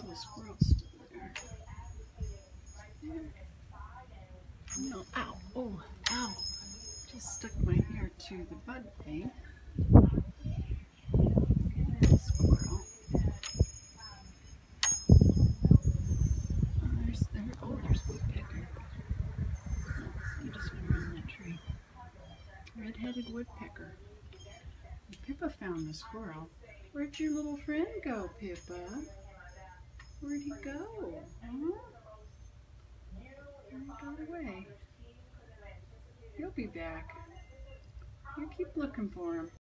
the squirrel's still there. No, ow, oh, ow. Just stuck my ear to the bud thing. Squirrel. Oh, there's woodpecker. Oh, he just went around that tree. Red-headed woodpecker. Pippa found the squirrel. Where'd your little friend go, Pippa? Where'd he go? Huh? He got away. He'll be back. You keep looking for him.